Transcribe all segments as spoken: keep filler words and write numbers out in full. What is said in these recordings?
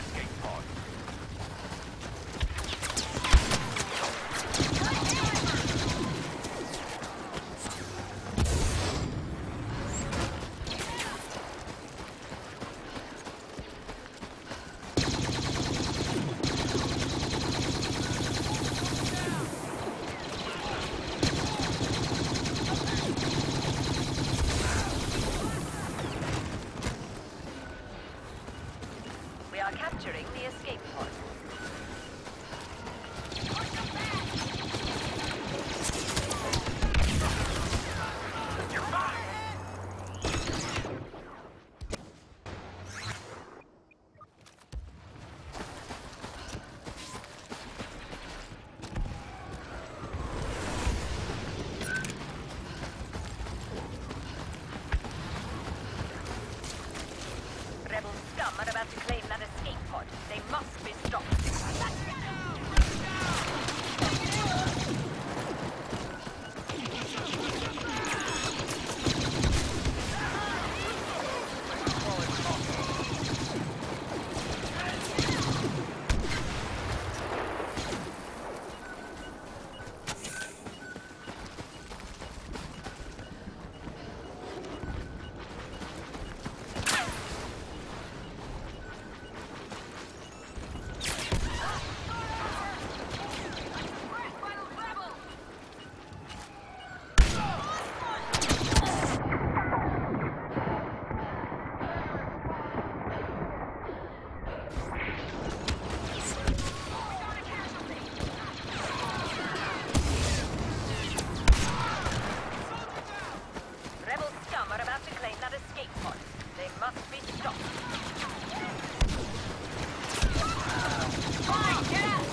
escape pod. We are capturing the escape pod. You're fine! Rebel scum are about to claim that escape pod. They must be stopped. Rebel scum are about to claim that escape pod. They must be stopped. Fine, get out!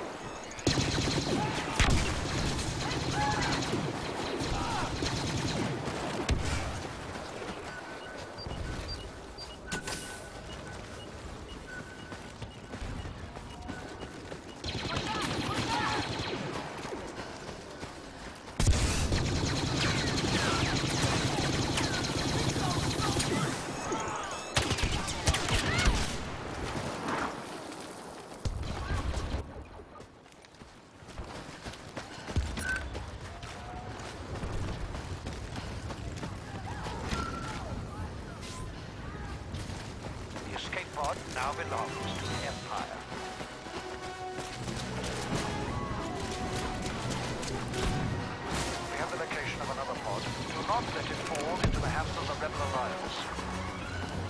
The escape pod now belongs to the Empire. We have the location of another pod. Do not let it fall into the hands of the Rebel Alliance.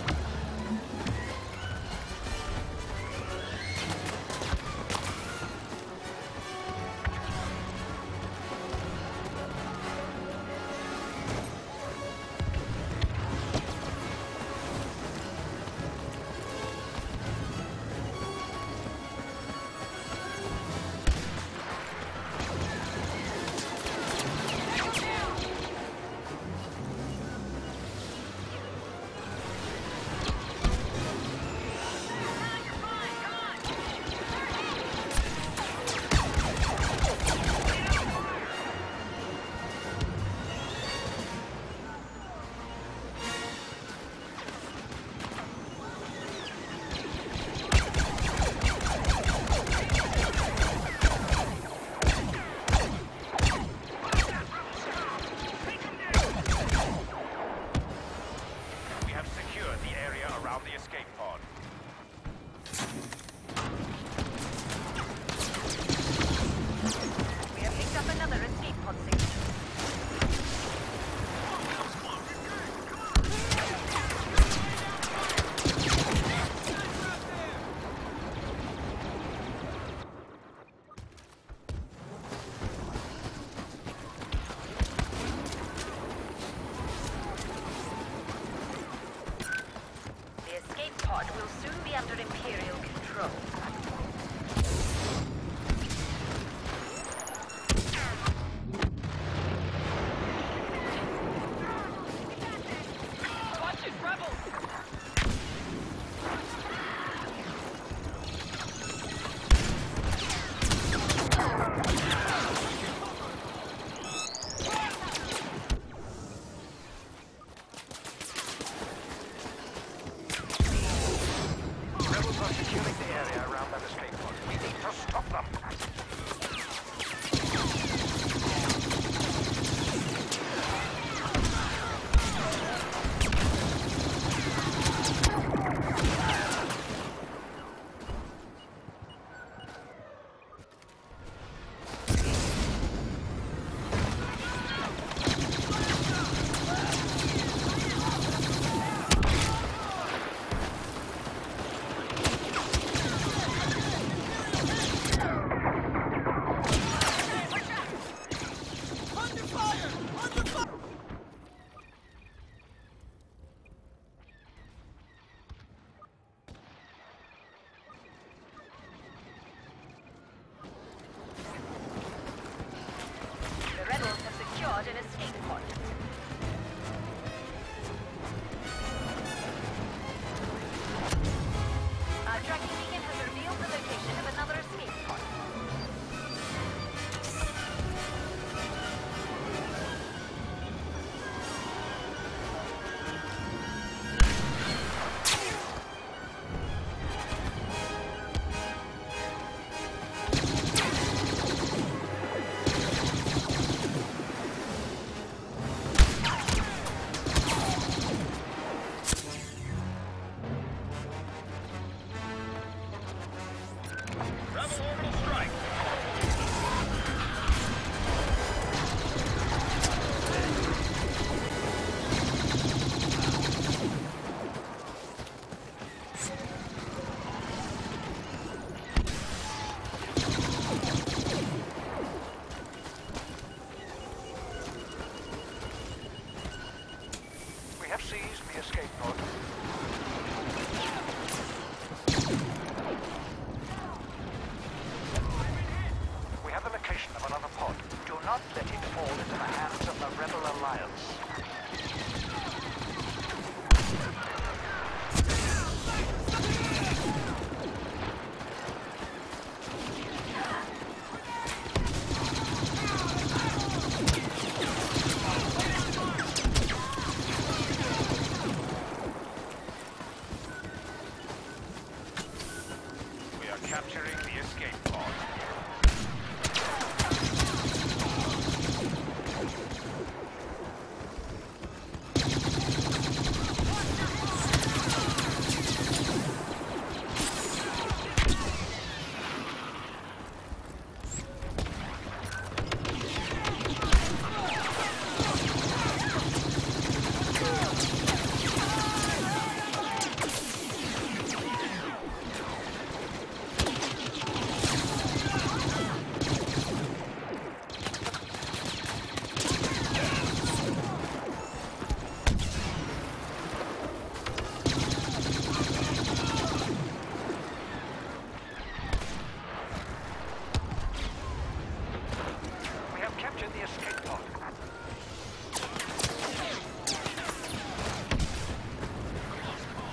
Rebels are securing the area around that escape pod. We need to stop them. An escape pod. Our tracking beacon has revealed the location of another escape pod. We have seized the escape pod. We have the location of another pod. Do not let it fall into the hands of the Rebel Alliance. Capturing the escape pod.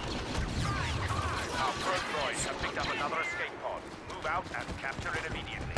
Have picked up another escape pod. Move out and capture it immediately.